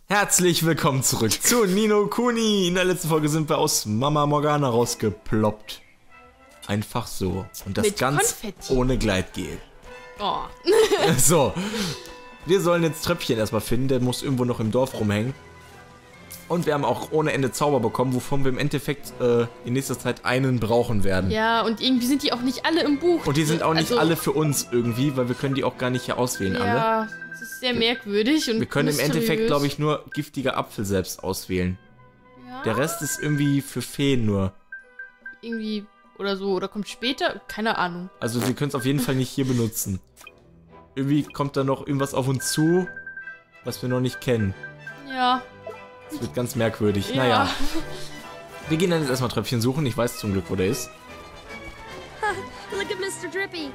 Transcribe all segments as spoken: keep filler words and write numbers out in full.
Herzlich willkommen zurück zu Ni no Kuni. In der letzten Folge sind wir aus Mama Morgana rausgeploppt. Einfach so. Und das Mit ganz Konfetti. ohne Gleitgel. Oh. So. Wir sollen jetzt Tröpfchen erstmal finden. Der muss irgendwo noch im Dorf rumhängen. Und wir haben auch ohne Ende Zauber bekommen, wovon wir im Endeffekt äh, in nächster Zeit einen brauchen werden. Ja, und irgendwie sind die auch nicht alle im Buch. Und die sind auch nicht also, alle für uns irgendwie, weil wir können die auch gar nicht hier auswählen, alle. Ja, das ist sehr merkwürdig und Wir können im mysteriös. Endeffekt, glaube ich, nur giftiger Apfel selbst auswählen. Ja, Der Rest ist irgendwie für Feen nur. irgendwie oder so, oder kommt später, keine Ahnung. Also sie können es auf jeden Fall nicht hier benutzen. Irgendwie kommt da noch irgendwas auf uns zu, was wir noch nicht kennen. Ja. Das wird ganz merkwürdig. Ja. Naja. Wir gehen dann jetzt erstmal Tröpfchen suchen. Ich weiß zum Glück, wo der ist. Look at Mister Drippy.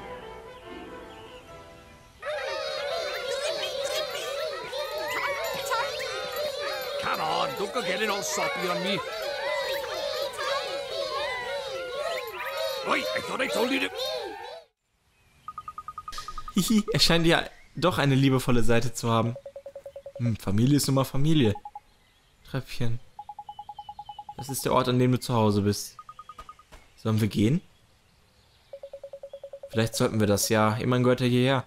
Come on, don't go getting all soppy on me. Oi, I thought I told you to... Hihi, er scheint ja doch eine liebevolle Seite zu haben. Hm, Familie ist nun mal Familie. Tröpfchen. Das ist der Ort, an dem du zu Hause bist. Sollen wir gehen? Vielleicht sollten wir das, ja. Immerhin gehört er hierher.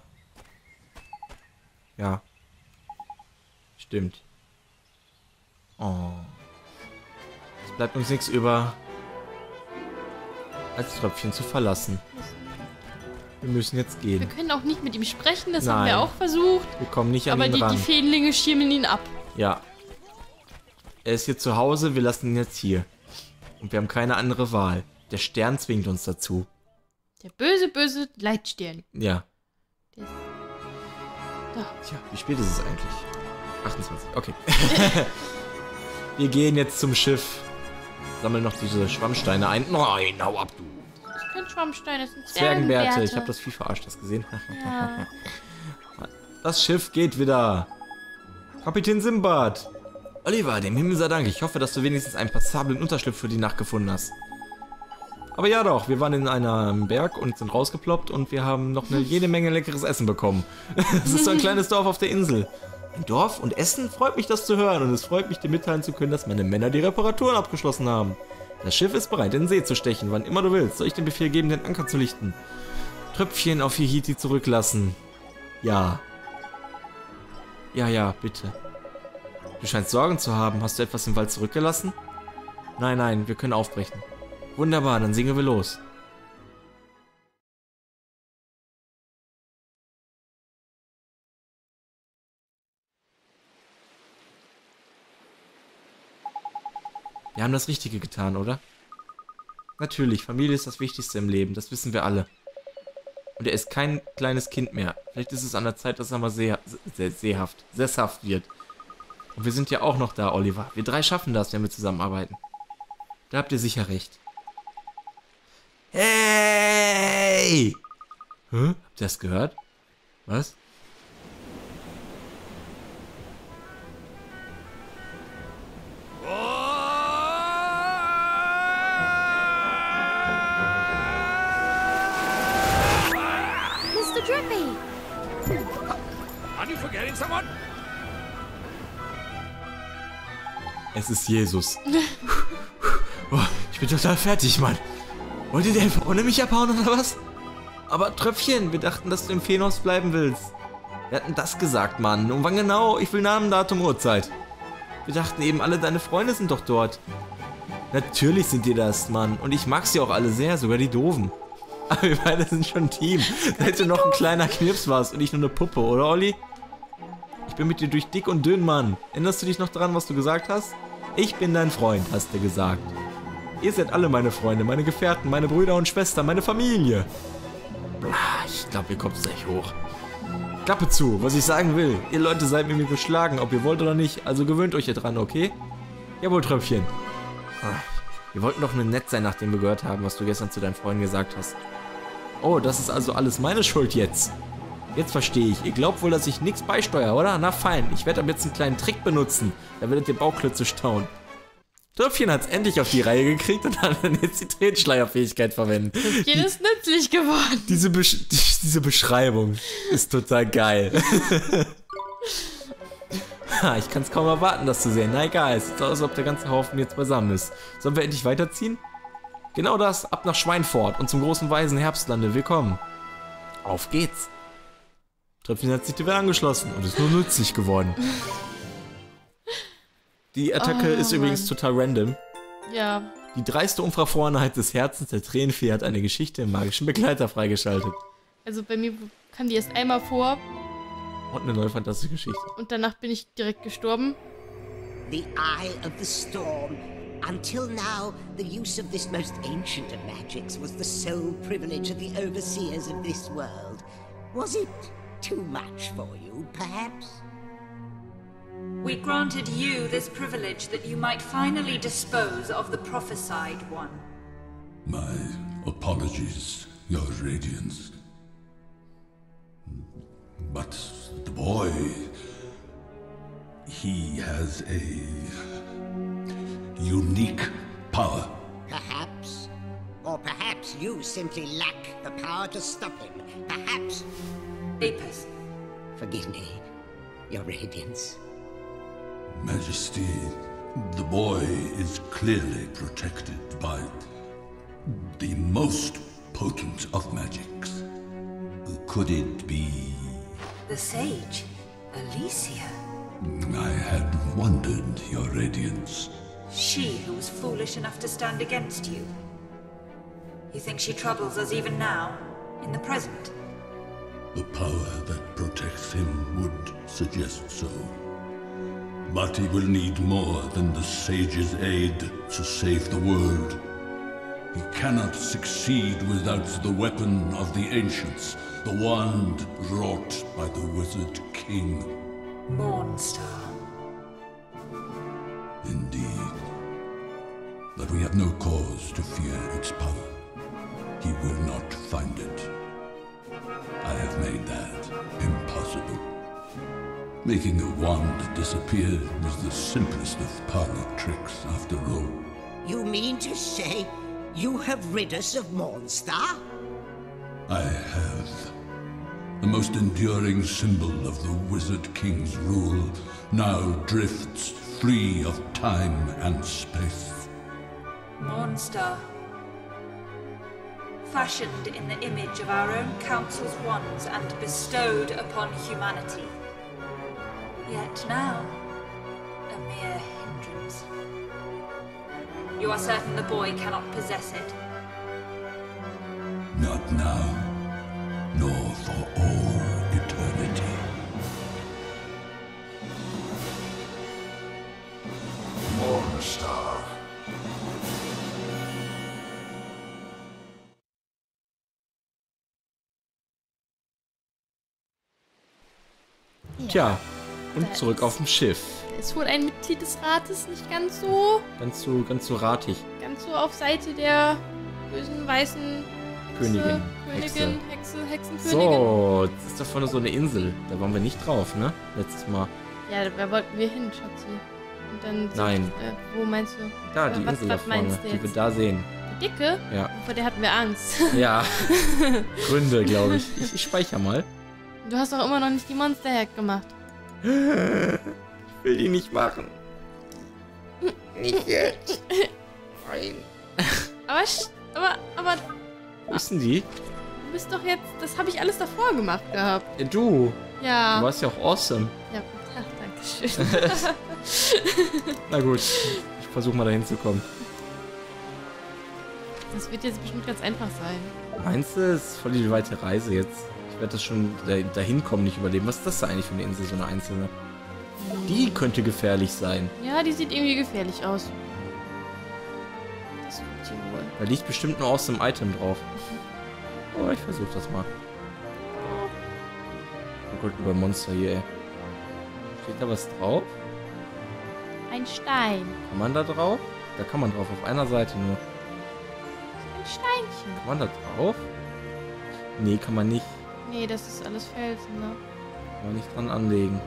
Ja. Stimmt. Oh. Es bleibt uns nichts über, als Tröpfchen zu verlassen. Wir müssen jetzt Wir gehen. können auch nicht mit ihm sprechen, das Nein. haben wir auch versucht. Wir kommen nicht an Aber ihn die, ran. die Feenlinge schirmen ihn ab. Ja. Er ist hier zu Hause, wir lassen ihn jetzt hier. Und wir haben keine andere Wahl. Der Stern zwingt uns dazu. Der böse, böse Leitstern. Ja. Der ist da. Tja, wie spät ist es eigentlich? achtundzwanzig, okay. Wir gehen jetzt zum Schiff. Sammeln noch diese Schwammsteine ein. Nein, hau ab, du. Das ist kein Schwammstein, das sind Zwergenbärte. Zwergenbärte. Ich habe das Vieh verarscht, das gesehen. Ja. Das Schiff geht wieder. Kapitän Simbad. Oliver, dem Himmel sei Dank. Ich hoffe, dass du wenigstens einen passablen Unterschlupf für die Nacht gefunden hast. Aber ja doch, wir waren in einem Berg und sind rausgeploppt und wir haben noch eine jede Menge leckeres Essen bekommen. Es ist so ein kleines Dorf auf der Insel. Ein Dorf und Essen? Freut mich, das zu hören und es freut mich, dir mitteilen zu können, dass meine Männer die Reparaturen abgeschlossen haben. Das Schiff ist bereit, in den See zu stechen, wann immer du willst. Soll ich den Befehl geben, den Anker zu lichten? Tröpfchen auf Hihiti zurücklassen. Ja. Ja, ja, bitte. Du scheinst Sorgen zu haben. Hast du etwas im Wald zurückgelassen? Nein, nein, wir können aufbrechen. Wunderbar, dann singen wir los. Wir haben das Richtige getan, oder? Natürlich, Familie ist das Wichtigste im Leben, das wissen wir alle. Und er ist kein kleines Kind mehr. Vielleicht ist es an der Zeit, dass er mal sehr, sehr seehaft, sesshaft wird. Und wir sind ja auch noch da, Oliver. Wir drei schaffen das, wenn wir zusammenarbeiten. Da habt ihr sicher recht. Hey! Hä? Habt ihr das gehört? Was? Mister Drippy. Are you forgetting someone? Es ist Jesus. Oh, ich bin total fertig, Mann. Wollt ihr denn ohne mich abhauen oder was? Aber Tröpfchen, wir dachten, dass du im Feenhaus bleiben willst. Wir hatten das gesagt, Mann. Und wann genau? Ich will Namen, Datum, Uhrzeit. Wir dachten eben, alle deine Freunde sind doch dort. Natürlich sind die das, Mann. Und ich mag sie auch alle sehr, sogar die Doofen. Aber wir beide sind schon ein Team. Seit du noch ein kleiner Knips warst und ich nur eine Puppe, oder Olli? Ich bin mit dir durch dick und dünn, Mann. Erinnerst du dich noch daran, was du gesagt hast? Ich bin dein Freund, hast du gesagt. Ihr seid alle meine Freunde, meine Gefährten, meine Brüder und Schwestern, meine Familie. Ah, ich glaube, ihr kommt gleich hoch. Klappe zu, was ich sagen will. Ihr Leute seid mit mir geschlagen, ob ihr wollt oder nicht. Also gewöhnt euch hier dran, okay? Jawohl, Tröpfchen. Ah, wir wollten doch nur nett sein, nachdem wir gehört haben, was du gestern zu deinen Freunden gesagt hast. Oh, das ist also alles meine Schuld jetzt. Jetzt verstehe ich. Ihr glaubt wohl, dass ich nichts beisteuere, oder? Na fein, ich werde aber jetzt einen kleinen Trick benutzen. Da werdet ihr Bauklötze staunen. Tröpfchen hat es endlich auf die Reihe gekriegt und hat dann jetzt die Tränenschleierfähigkeit verwendet. Tröpfchen ist nützlich geworden. Diese, Besch diese Beschreibung ist total geil. Ha, ich kann es kaum erwarten, das zu sehen. Na egal, es sieht aus, als ob der ganze Haufen jetzt beisammen ist. Sollen wir endlich weiterziehen? Genau das, ab nach Schweinfurt und zum großen weisen Herbstlande. Willkommen. Auf geht's. Tröpfchen hat sich dir wieder angeschlossen und ist nur nützlich geworden. Die Attacke Oh, ist übrigens Mann. total random. Ja. Die dreiste Unverfrorenheit des Herzens der Tränenfee hat eine Geschichte im magischen Begleiter freigeschaltet. Also bei mir kam die erst einmal vor Und eine neue fantastische Geschichte. und danach bin ich direkt gestorben. The Eye of the Storm. Until now, the use of this most ancient of magics was the sole privilege of the overseers of this world. Was it too much for you, perhaps? We granted you this privilege that you might finally dispose of the prophesied one. My apologies, Your Radiance. But the boy, he has a unique power. Perhaps. Or perhaps you simply lack the power to stop him. Perhaps. Apis, Forgive me, Your Radiance. Majesty, the boy is clearly protected by the most potent of magics. Could it be... the sage, Alicia. I had wondered, Your Radiance. She who was foolish enough to stand against you. You think she troubles us even now, in the present? The power that protects him would suggest so. But he will need more than the sage's aid to save the world. He cannot succeed without the weapon of the ancients, the wand wrought by the Wizard King. Mornstar. Indeed. But we have no cause to fear its power. He will not find it. I have made that impossible. Making a wand disappear is the simplest of parlor tricks, after all. You mean to say you have rid us of Mornstar? I have. The most enduring symbol of the Wizard King's rule now drifts free of time and space. Mornstar. Fashioned in the image of our own council's wands and bestowed upon humanity. Yet now, a mere hindrance. You are certain the boy cannot possess it? Not now, nor for all eternity. Mornstar. Tja, und Da zurück ist- auf dem Schiff. Da ist wohl ein Mitglied des Rates nicht ganz so, Ganz so, ganz so ratig. ganz so auf Seite der bösen weißen Hexe, Königin, Königin, Hexe, Hexenkönigin. So, das ist da vorne so eine Insel. Da waren wir nicht drauf, ne? Letztes Mal. Ja, da wollten wir hin, Schatzi. Und dann sind, Nein. Äh, wo meinst du? Da, Äh, die was- Insel da was vorne, meinst du die wir jetzt? da sehen. Die Dicke? Ja. Vor der hatten wir Angst. Ja. Gründe, glaube ich. ich. Ich speichere mal. Du hast doch immer noch nicht die Monster-Hack gemacht. Ich will die nicht machen. Nicht jetzt. Nein. Aber, sch- aber, aber Wo ist denn die? du bist doch jetzt, das habe ich alles davor gemacht gehabt. Ja, du. Ja. Du warst ja auch awesome. Ja, gut. Ach, danke schön. Na gut. Ich versuche mal dahin zu kommen. Das wird jetzt bestimmt ganz einfach sein. Meinst du, es ist voll die weite Reise jetzt? Ich werde das schon da- dahin kommen, nicht überleben. Was ist das da eigentlich für eine Insel, so eine einzelne? Die könnte gefährlich sein. Ja, die sieht irgendwie gefährlich aus. Das tut sie wohl. Da liegt bestimmt ein awesome Item drauf. Oh, ich versuche das mal. Oh Gott, über Monster hier, ey. Steht da was drauf? Ein Stein. Kann man da drauf? Da kann man drauf, auf einer Seite nur. Ein Steinchen. Kann man da drauf? Nee, kann man nicht. Nee, das ist alles Felsen, ne? Kann man nicht dran anlegen.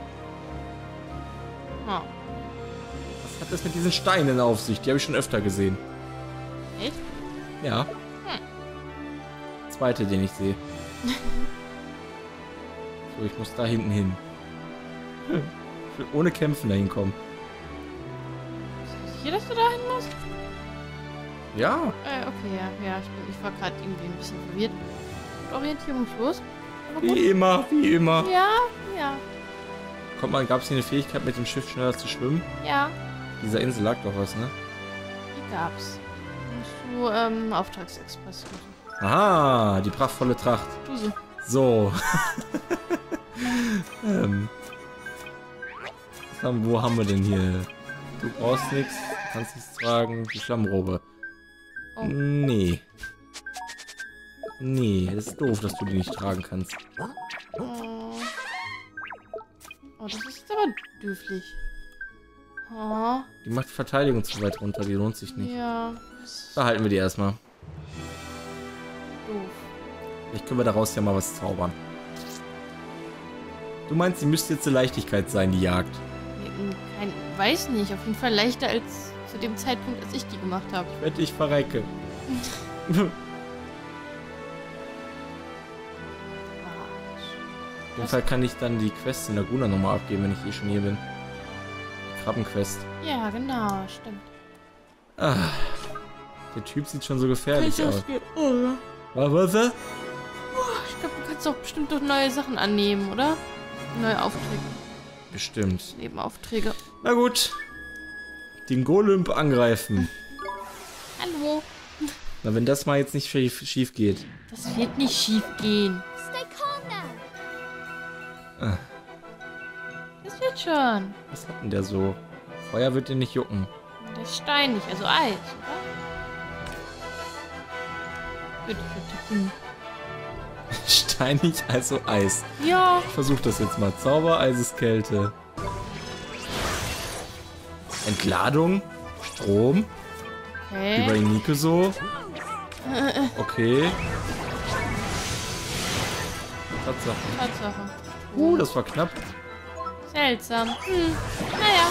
Oh. Was hat das mit diesen Steinen auf sich? Die habe ich schon öfter gesehen. Echt? Ja. Zweite, den ich sehe. So, ich muss da hinten hin. Hm. will ohne Kämpfen dahin kommen. Hier, dass du da hin musst? Ja. Äh, okay, ja. ja ich, bin, ich war gerade irgendwie ein bisschen verwirrt. Orientierungslos. Aber gut. Wie immer, wie immer. Ja, ja, Kommt man, gab es hier eine Fähigkeit, mit dem Schiff schneller zu schwimmen? ja. Dieser Insel lag doch was, ne? Die gab's. Musst du, ähm, Auftragsexpress machen. Aha, die prachtvolle Tracht. Du so. So. ähm. Was haben, wo haben wir denn hier? Du brauchst nichts, kannst nichts tragen. Die Flammenrobe. Oh. Nee. Nee, das ist doof, dass du die nicht tragen kannst. Oh. Oh, das ist jetzt aber dürflich. Oh, Die macht die Verteidigung zu weit runter, die lohnt sich nicht. ja. Das ist Behalten wir die erstmal. doof. Vielleicht können wir daraus ja mal was zaubern. Du meinst, sie müsste jetzt eine Leichtigkeit sein, die Jagd? Kein, weiß nicht. Auf jeden Fall leichter als zu dem Zeitpunkt, als ich die gemacht habe. Ich wette, ich verrecke. Auf jeden Fall kann ich dann die Quest in Laguna nochmal abgeben, wenn ich eh schon hier bin. Krabbenquest. Ja, genau, stimmt. Ah, der Typ sieht schon so gefährlich Kann ich aus. das oh, ja. Was war das? Ich glaube, du kannst doch bestimmt doch neue Sachen annehmen, oder? Neue Aufträge. Bestimmt. Nebenaufträge. Na gut. Den Golem angreifen. Hallo. Na, wenn das mal jetzt nicht schief, schief geht. Das wird nicht schief gehen. Stay calm now. Ah, Das wird schon. was hat denn der so? Feuer wird den nicht jucken. Der ist steinig, also Eis, oder? Bitte, bitte. Hm. Steinig, also Eis. Ja. Ich versuch das jetzt mal. Zauber, Eiseskälte. Entladung. Strom. Wie bei Okay. Nike so. Okay. Tatsache. Tatsache. Uh, das war knapp. Seltsam. Hm. Naja.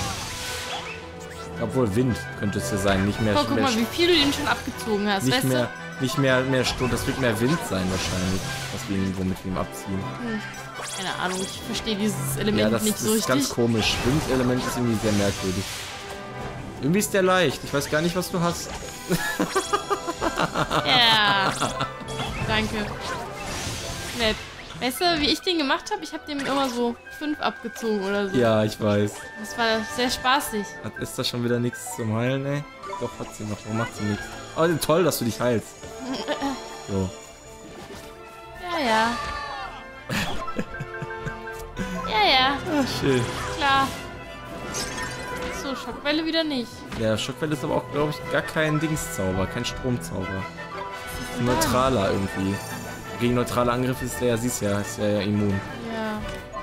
Obwohl Wind könnte es ja sein. Nicht mehr, Oh, guck mehr, mal, wie viel du den schon abgezogen hast, nicht weißt mehr, nicht mehr, mehr Sturm. Das wird mehr Wind sein wahrscheinlich. Was wir ihm, womit wir ihm abziehen. du? Hm. Keine Ahnung, ich verstehe dieses Element Ja, das, nicht das so ist richtig. ganz komisch. Windelement ist irgendwie sehr merkwürdig. Irgendwie ist der leicht. Ich weiß gar nicht, was du hast. Ja. Danke. Nett. Weißt du, wie ich den gemacht habe? Ich habe dem immer so fünf abgezogen oder so. Ja, ich weiß. Das war sehr spaßig. Hat ist da schon wieder nichts zum Heilen, ey? Doch, hat sie noch. Warum macht sie nichts? Oh, toll, dass du dich heilst. So. Ja, ja. Ja, ja, Ah, schön. klar. So, Schockwelle wieder nicht. Ja, Schockwelle ist aber auch, glaube ich, gar kein Dingszauber, kein Stromzauber. Ein neutraler irgendwie. Gegen neutrale Angriffe ist der ja, siehst ja, ist ja, ja immun. Ja.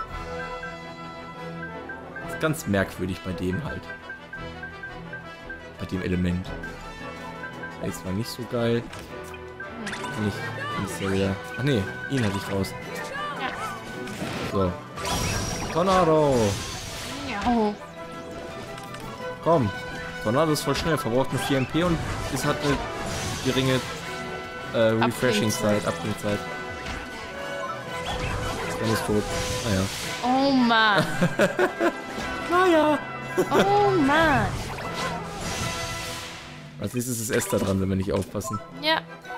Ist ganz merkwürdig bei dem halt. Bei dem Element. Der ist zwar nicht so geil. Nicht, ist ja wieder. Ach nee, ihn hatte ich raus. Ja. So. Tornado! Oh. Komm. Tornado ist voll schnell, verbraucht nur vier M P und es hat eine geringe äh, Refreshing-Zeit, Abklingzeit. Dann ist tot. Naja. Oh Mann. Naja. Oh Mann. Als nächstes ist Esther dran, wenn wir nicht aufpassen. Ja.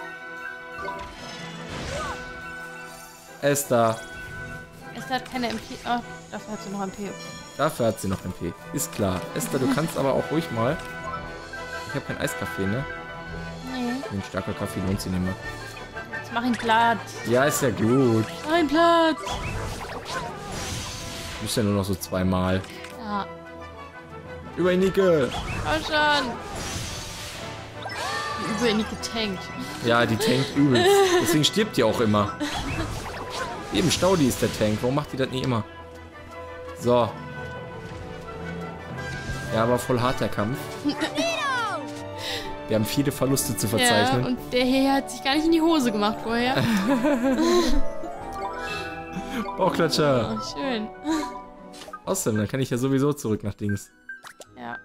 Esther. Es hat keine M P. Oh, dafür hat sie noch M P. Dafür hat sie noch M P. Ist klar. Esther, du kannst aber auch ruhig mal. Ich habe kein Eiskaffee, ne? Nee. Ein starker Kaffee lohnt sich nicht mehr. Jetzt mach ihn platt. Ja, ist ja gut. Mach ihn platt. Du musst ja nur noch so zweimal. Ja. Über Nike. Komm schon. Wie über ihn getankt. Ja, die tankt übelst. Deswegen stirbt die auch immer. Eben Staudi ist der Tank. Warum macht die das nie immer? So. Ja, aber voll harter Kampf. Wir haben viele Verluste zu verzeichnen. Ja, und der hier hat sich gar nicht in die Hose gemacht vorher. Bauchklatscher. Oh, schön. Awesome, dann kann ich ja sowieso zurück nach Dings. Ja.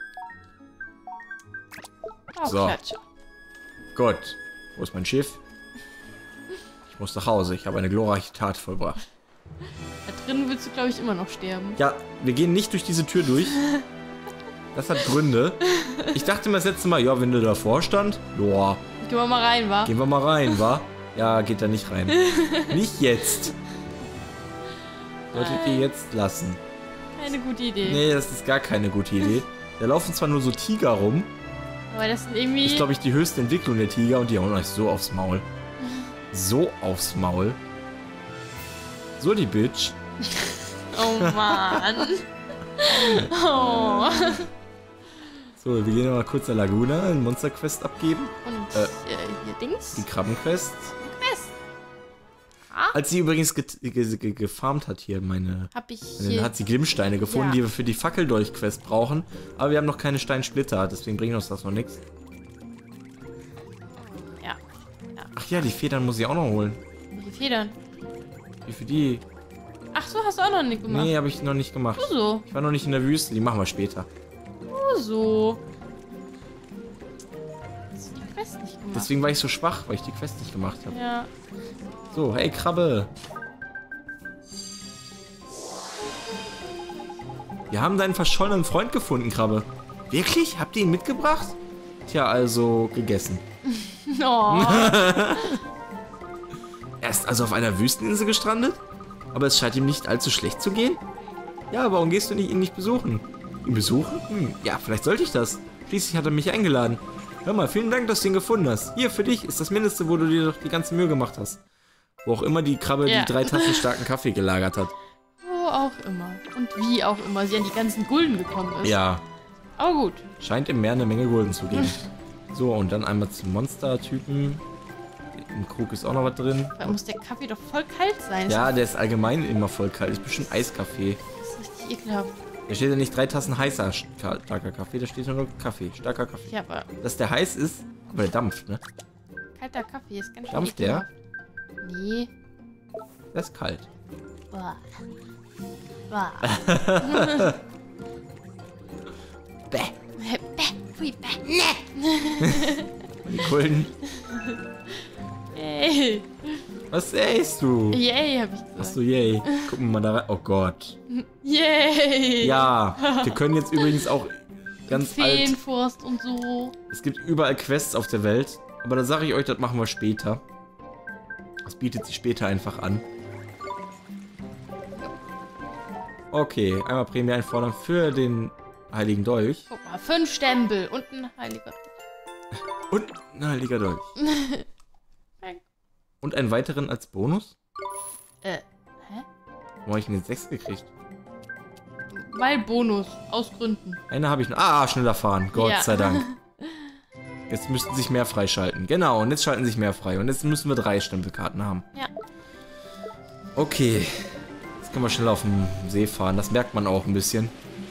So. Klatscher. Gut. Wo ist mein Schiff? Ich muss nach Hause. Ich habe eine glorreiche Tat vollbracht. Er drin würdest du, glaube ich, immer noch sterben. Ja, wir gehen nicht durch diese Tür durch. Das hat Gründe. Ich dachte mir das letzte Mal, ja, wenn du davor stand, joa. Gehen wir mal rein, wa? Gehen wir mal rein, wa? Ja, geht da nicht rein. Nicht jetzt. Solltet ihr jetzt lassen. Keine gute Idee. Nee, das ist gar keine gute Idee. Da laufen zwar nur so Tiger rum. Aber das sind irgendwie... Das ist, glaube ich, die höchste Entwicklung der Tiger und die hauen euch so aufs Maul. So aufs Maul. So die Bitch. Oh Mann. Oh. So, wir gehen mal kurz der Laguna, eine Monster-Quest abgeben. Und Äh, äh, hier Dings. Die Krabbenquest. Quest. Ah, Als sie übrigens ge ge ge gefarmt hat hier, meine... hab ich Dann hier... hat sie Glimmsteine gefunden, Ja. die wir für die Fackeldolch-Quest brauchen. Aber wir haben noch keine Steinsplitter, deswegen bringt uns das noch nichts. Ja. Ach ja, die Federn muss ich auch noch holen. Welche Federn? Wie für die? Ach so, hast du auch noch nicht gemacht. Nee, habe ich noch nicht gemacht. Nur so. Ich war noch nicht in der Wüste, die machen wir später. Nur so. Hast du die Quest nicht gemacht? Deswegen war ich so schwach, weil ich die Quest nicht gemacht habe. Ja. So, hey Krabbe. Wir haben deinen verschollenen Freund gefunden, Krabbe. Wirklich? Habt ihr ihn mitgebracht? Tja, also gegessen. Oh. Er ist also auf einer Wüsteninsel gestrandet? Aber es scheint ihm nicht allzu schlecht zu gehen? Ja, warum gehst du nicht, ihn nicht besuchen? Ihn besuchen? Hm, ja, vielleicht sollte ich das. Schließlich hat er mich eingeladen. Hör mal, vielen Dank, dass du ihn gefunden hast. Hier, für dich ist das Mindeste, wo du dir doch die ganze Mühe gemacht hast. Wo auch immer die Krabbe Ja. die drei Tassen starken Kaffee gelagert hat. Wo auch immer. Und wie auch immer sie an die ganzen Gulden gekommen ist. Ja, Aber gut. scheint im Meer eine Menge Gulden zu geben. So, und dann einmal zum Monster-Typen. Im Krug ist auch noch was drin. Da muss der Kaffee doch voll kalt sein. Ja, der ist allgemein immer voll kalt. Ist bestimmt Eiskaffee. Das ist richtig ekelhaft. Da steht ja nicht drei Tassen heißer starker Kaffee, da steht nur Kaffee, starker Kaffee. Ja, aber Dass der heiß ist, aber der dampft, ne? kalter Kaffee ist ganz schön Dampft der? ekelhaft. Nee. Der ist kalt. Boah. Boah. Bäh. Bäh. Pfui, bäh. Und die Kulden. Ey. Was sähst du? Yay, hab ich gesagt. Achso, yay. Gucken wir mal da rein. Oh Gott. Yay. Ja, wir können jetzt übrigens auch ganz alt... Feenforst und so. Es gibt überall Quests auf der Welt. Aber da sage ich euch, das machen wir später. Das bietet sich später einfach an. Okay, einmal Prämie einfordern für den Heiligen Dolch. Guck mal, fünf Stempel und ein heiliger. Und ein Heiliger Dolch. Und einen weiteren als Bonus? Äh, hä? Wo habe ich denn jetzt sechs gekriegt? Weil Bonus, aus Gründen. Eine habe ich noch. Ah, schneller fahren. Gott Ja. sei Dank. Jetzt müssten sich mehr freischalten. Genau, und jetzt schalten sich mehr frei. Und jetzt müssen wir drei Stempelkarten haben. Ja. Okay. Jetzt können wir schnell auf dem See fahren. Das merkt man auch ein bisschen.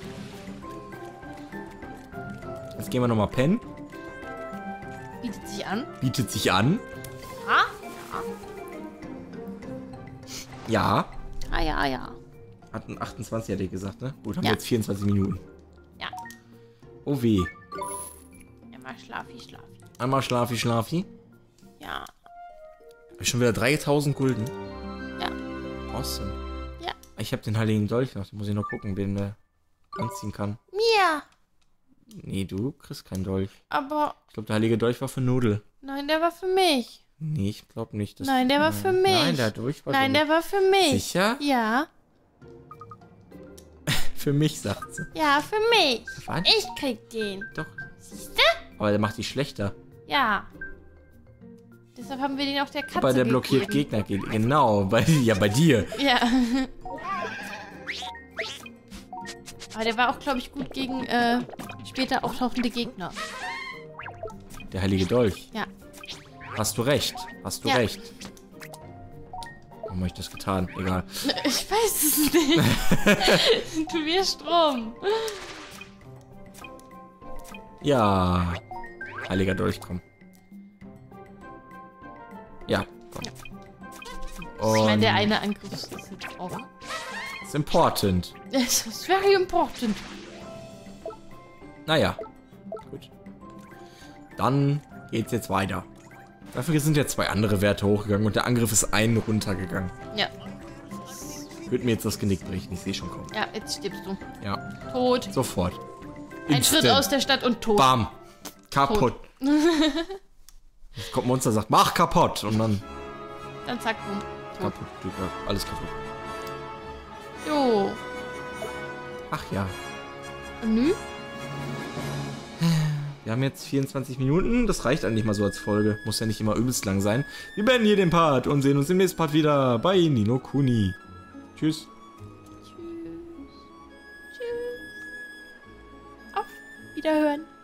Jetzt gehen wir nochmal pennen. Bietet sich an. Bietet sich an. Ah? Ja. Ah, ja, ja. Hatten achtundzwanzig, hätte ich gesagt, ne? Gut, haben Ja. wir jetzt vierundzwanzig Minuten. Ja. Oh weh. Immer schlafi, schlafi. Einmal schlafi, schlafi. Ja. Hab ich schon wieder dreitausend Gulden. Ja. Awesome. Ja. Ich habe den Heiligen Dolch noch. Da muss ich noch gucken, wen der anziehen kann. Mir. Nee, du kriegst keinen Dolch. Aber, Ich glaube, der Heilige Dolch war für Nudel. nein, der war für mich. Nee, ich glaube nicht. Dass Nein, der war für mich. Nein, der Dolch war Nein, für der war für mich. Sicher? Ja. Für mich, sagt sie. Ja, für mich. Was? Ich krieg den. Doch. Siehste? Aber der macht die schlechter. Ja. Deshalb haben wir den auch der Katze Aber der blockiert gegeben. Gegner. Genau, bei, ja, bei dir. Ja. Aber der war auch, glaube ich, gut gegen äh, später auftauchende Gegner. Der Heilige Dolch. Ja. Hast du recht. Hast du Ja. recht. Warum habe ich das getan? Egal. Ich weiß es nicht. Du wirst Strom. Ja. Heiliger Dolch, komm. Ja, komm. Ich meine, der Und eine Angriff ist jetzt auch. ist important. Es ist very important. Naja. Gut. Dann geht's jetzt weiter. Dafür sind ja zwei andere Werte hochgegangen und der Angriff ist einen runtergegangen. Ja. Würde mir jetzt das Genick brechen, ich sehe schon kommen. Ja, jetzt stirbst du. Ja, Tot. sofort. Ein Instant. Schritt aus der Stadt und tot. Bam. Kaputt. Jetzt kommt ein Monster, sagt, mach kaputt. Und dann Dann zack, boom. Tot. kaputt. Ja, alles kaputt. Jo. Ach ja. Und nü? Wir haben jetzt vierundzwanzig Minuten. Das reicht eigentlich mal so als Folge. Muss ja nicht immer übelst lang sein. Wir beenden hier den Part und sehen uns im nächsten Part wieder bei Ni no Kuni. Tschüss. Tschüss. Tschüss. Auf Wiederhören.